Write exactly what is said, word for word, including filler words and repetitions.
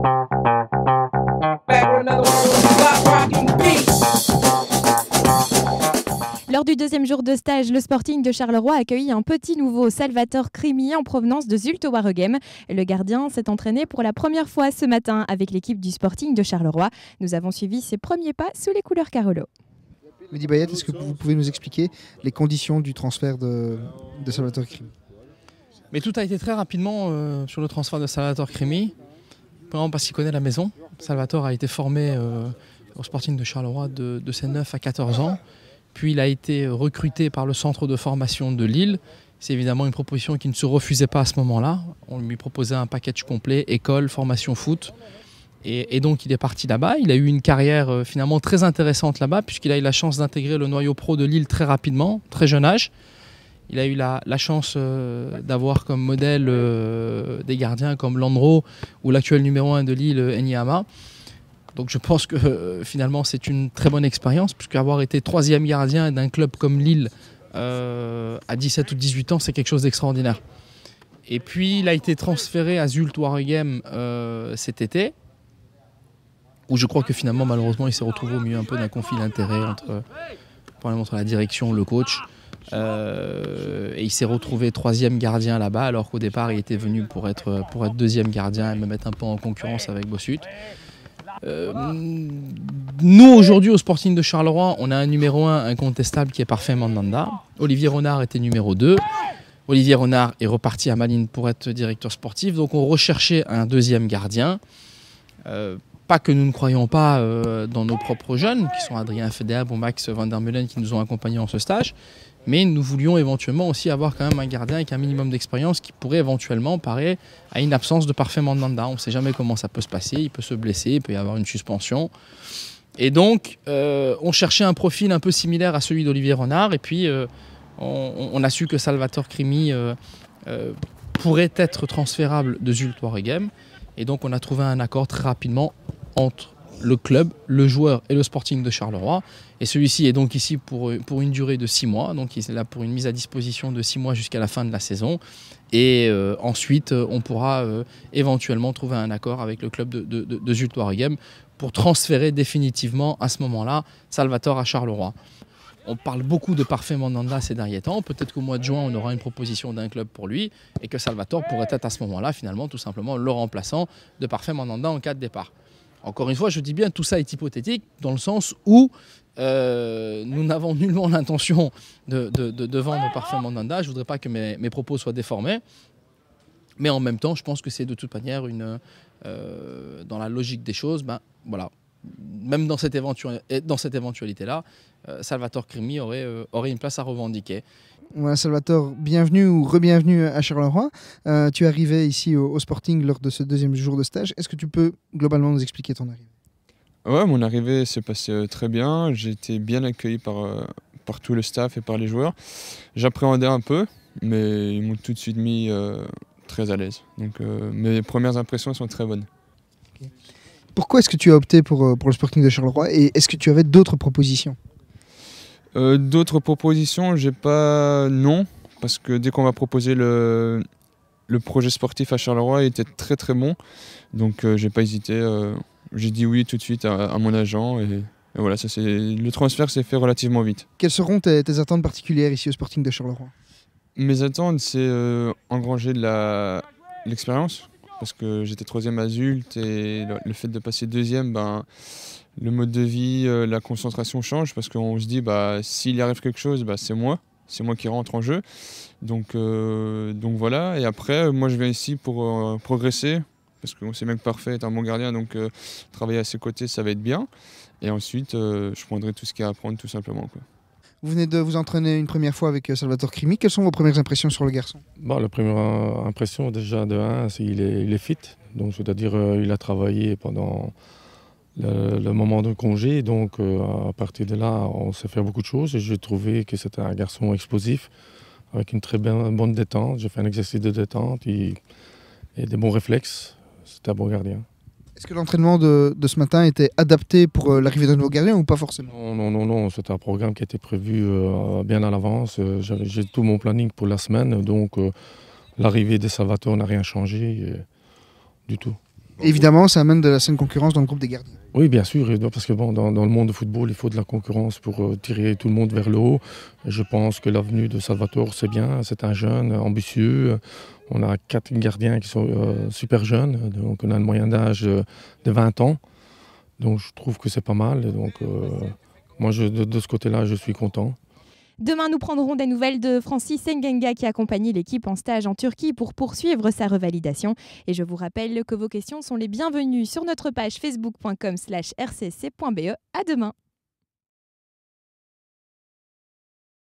Lors du deuxième jour de stage, le Sporting de Charleroi a accueilli un petit nouveau, Salvatore Crimi, en provenance de Zulte Waregem. Le gardien s'est entraîné pour la première fois ce matin avec l'équipe du Sporting de Charleroi. Nous avons suivi ses premiers pas sous les couleurs Carolo. Mehdi Bayat, est-ce que vous pouvez nous expliquer les conditions du transfert de, de Salvatore Crimi? Mais tout a été très rapidement euh, sur le transfert de Salvatore Crimi, vraiment parce qu'il connaît la maison. Salvatore a été formé euh, au Sporting de Charleroi de, de ses neuf à quatorze ans, puis il a été recruté par le centre de formation de Lille. C'est évidemment une proposition qui ne se refusait pas à ce moment-là. On lui proposait un package complet, école, formation foot. Et, et donc il est parti là-bas. Il a eu une carrière euh, finalement très intéressante là-bas, puisqu'il a eu la chance d'intégrer le noyau pro de Lille très rapidement, très jeune âge. Il a eu la, la chance euh, d'avoir comme modèle euh, des gardiens comme Landreau ou l'actuel numéro un de Lille, Enyama. Donc je pense que euh, finalement c'est une très bonne expérience, puisque avoir été troisième gardien d'un club comme Lille euh, à dix-sept ou dix-huit ans, c'est quelque chose d'extraordinaire. Et puis il a été transféré à Zulte Waregem euh, cet été, où je crois que finalement malheureusement il s'est retrouvé au milieu un peu d'un conflit d'intérêts entre, entre la direction, le coach. Euh, et il s'est retrouvé troisième gardien là-bas, alors qu'au départ il était venu pour être, pour être deuxième gardien et me mettre un peu en concurrence avec Bossut. Euh, nous aujourd'hui au Sporting de Charleroi, on a un numéro un incontestable qui est Parfait Mandanda. Olivier Renard était numéro deux. Olivier Renard est reparti à Malines pour être directeur sportif, donc on recherchait un deuxième gardien. Euh, Pas que nous ne croyons pas euh, dans nos propres jeunes, qui sont Adrien Federbe ou Max Van der Meulen qui nous ont accompagnés en ce stage, mais nous voulions éventuellement aussi avoir quand même un gardien avec un minimum d'expérience qui pourrait éventuellement parer à une absence de Parfait Mandanda. On ne sait jamais comment ça peut se passer, il peut se blesser, il peut y avoir une suspension. Et donc, euh, on cherchait un profil un peu similaire à celui d'Olivier Renard, et puis euh, on, on a su que Salvatore Crimi euh, euh, pourrait être transférable de Zulte Waregem, et donc on a trouvé un accord très rapidement entre le club, le joueur et le Sporting de Charleroi. Et celui-ci est donc ici pour, pour une durée de six mois. Donc il est là pour une mise à disposition de six mois jusqu'à la fin de la saison. Et euh, ensuite, on pourra euh, éventuellement trouver un accord avec le club de, de, de, de Zulte Waregem pour transférer définitivement à ce moment-là Salvatore à Charleroi. On parle beaucoup de Parfait Mandanda ces derniers temps. Peut-être qu'au mois de juin, on aura une proposition d'un club pour lui et que Salvatore pourrait être à ce moment-là, finalement, tout simplement le remplaçant de Parfait Mandanda en cas de départ. Encore une fois, je dis bien, tout ça est hypothétique dans le sens où euh, nous n'avons nullement l'intention de, de, de, de vendre Parfait Mandanda. Je ne voudrais pas que mes, mes propos soient déformés. Mais en même temps, je pense que c'est de toute manière, une, euh, dans la logique des choses, ben, voilà, même dans cette, dans cette éventualité-là, euh, Salvatore Crimi aurait, euh, aurait une place à revendiquer. Voilà, Salvatore, bienvenue ou re-bienvenue à Charleroi. Euh, tu es arrivé ici au, au Sporting lors de ce deuxième jour de stage. Est-ce que tu peux globalement nous expliquer ton arrivée? Ouais, mon arrivée s'est passée très bien. J'ai été bien accueilli par, euh, par tout le staff et par les joueurs. J'appréhendais un peu, mais ils m'ont tout de suite mis euh, très à l'aise. Donc euh, mes premières impressions sont très bonnes. Okay. Pourquoi est-ce que tu as opté pour, pour le Sporting de Charleroi et est-ce que tu avais d'autres propositions? Euh, D'autres propositions, j'ai pas non, parce que dès qu'on m'a proposé le, le projet sportif à Charleroi, il était très très bon, donc euh, j'ai pas hésité, euh, j'ai dit oui tout de suite à, à mon agent et, et voilà, ça c'est le transfert s'est fait relativement vite. Quelles seront tes, tes attentes particulières ici au Sporting de Charleroi? Mes attentes, c'est euh, engranger de la l'expérience, parce que j'étais troisième à Zulte et le, le fait de passer deuxième, ben le mode de vie, euh, la concentration change parce qu'on se dit bah s'il y arrive quelque chose, bah, c'est moi, c'est moi qui rentre en jeu. Donc, euh, donc voilà. Et après, moi je viens ici pour euh, progresser parce qu'on sait même que Parfait est un bon gardien, donc euh, travailler à ses côtés, ça va être bien. Et ensuite, euh, je prendrai tout ce qu'il y a à apprendre tout simplement, quoi. Vous venez de vous entraîner une première fois avec Salvatore Crimi. Quelles sont vos premières impressions sur le garçon? Bon, la première impression déjà de un, c'est qu'il est, il est fit. Donc c'est-à-dire euh, il a travaillé pendant Le, le moment de congé, donc euh, à partir de là, on s'est fait beaucoup de choses et j'ai trouvé que c'était un garçon explosif avec une très bien, bonne détente. J'ai fait un exercice de détente et, et des bons réflexes. C'était un bon gardien. Est-ce que l'entraînement de, de ce matin était adapté pour euh, l'arrivée d'un nouveau gardien ou pas forcément? Non, non, non, non. C'était un programme qui était prévu euh, bien à l'avance. Euh, j'ai tout mon planning pour la semaine, donc euh, l'arrivée de Salvatore n'a rien changé euh, du tout. Évidemment, ça amène de la saine concurrence dans le groupe des gardiens. Oui, bien sûr, parce que bon, dans, dans le monde de football, il faut de la concurrence pour euh, tirer tout le monde vers le haut. Je pense que l'avenue de Salvatore, c'est bien. C'est un jeune ambitieux. On a quatre gardiens qui sont euh, super jeunes. Donc, on a une moyenne d'âge de vingt ans. Donc, je trouve que c'est pas mal. Donc, euh, moi, je, de, de ce côté-là, je suis content. Demain, nous prendrons des nouvelles de Francis Ngenga qui accompagne l'équipe en stage en Turquie pour poursuivre sa revalidation. Et je vous rappelle que vos questions sont les bienvenues sur notre page facebook point com slash r c c point b e. À demain.